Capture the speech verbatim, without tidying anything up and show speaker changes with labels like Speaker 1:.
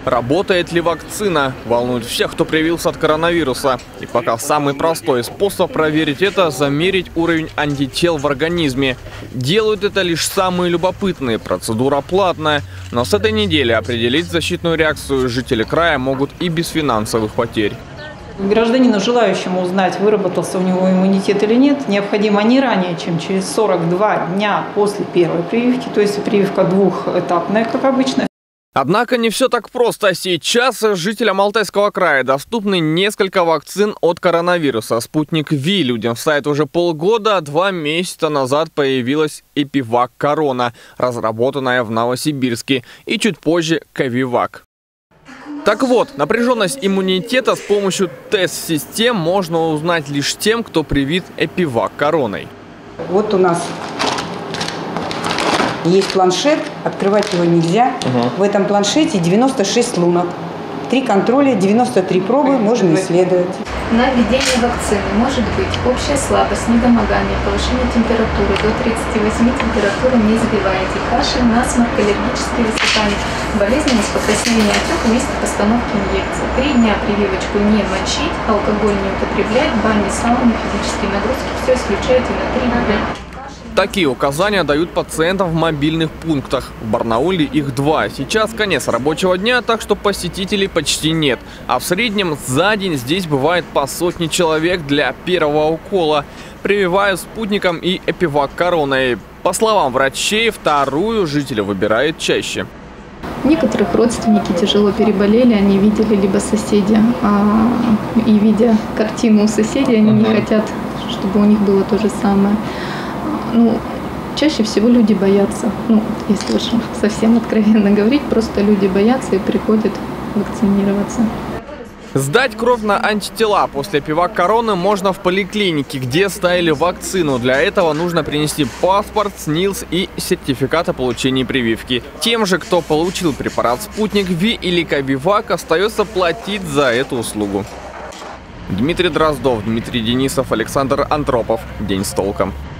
Speaker 1: Работает ли вакцина? Волнует всех, кто привился от коронавируса. И пока самый простой способ проверить это – замерить уровень антител в организме. Делают это лишь самые любопытные, процедура платная. Но с этой недели определить защитную реакцию жители края могут и без финансовых потерь.
Speaker 2: Гражданину, желающему узнать, выработался у него иммунитет или нет, необходимо не ранее, чем через сорок два дня после первой прививки, то есть прививка двухэтапная, как обычно.
Speaker 1: Однако не все так просто. Сейчас жителям Алтайского края доступны несколько вакцин от коронавируса. Спутник Ви людям вставят уже полгода, а два месяца назад появилась Эпивак Корона, разработанная в Новосибирске, и чуть позже Ковивак. Так вот, напряженность иммунитета с помощью тест-систем можно узнать лишь тем, кто привит Эпивак Короной.
Speaker 3: Вот у нас есть планшет, открывать его нельзя. Угу. В этом планшете девяносто шесть лунок. Три контроля, девяносто три пробы можно исследовать.
Speaker 4: На введение вакцины может быть общая слабость, недомогание, повышение температуры до тридцати восьми, температуру не сбиваете, кашель, насморк, аллергические высыпания, болезненность, покраснение, отек вместе постановки инъекций. Три дня прививочку не мочить, алкоголь не употреблять, бани, сауны, физические нагрузки, все исключайте на три дня.
Speaker 1: Такие указания дают пациентам в мобильных пунктах. В Барнауле их два. Сейчас конец рабочего дня, так что посетителей почти нет. А в среднем за день здесь бывает по сотне человек для первого укола. Прививают спутником и Эпивак Короной. По словам врачей, вторую жители выбирают чаще.
Speaker 4: Некоторых родственники тяжело переболели, они видели либо соседи, а, и видя картину у соседей, они не хотят, чтобы у них было то же самое. Ну, чаще всего люди боятся, ну, если уж совсем откровенно говорить, просто люди боятся и приходят вакцинироваться.
Speaker 1: Сдать кровь на антитела после Эпивак Короны можно в поликлинике, где ставили вакцину. Для этого нужно принести паспорт, СНИЛС и сертификат о получении прививки. Тем же, кто получил препарат Спутник Ви или Ковивак, остается платить за эту услугу. Дмитрий Дроздов, Дмитрий Денисов, Александр Антропов. День с толком.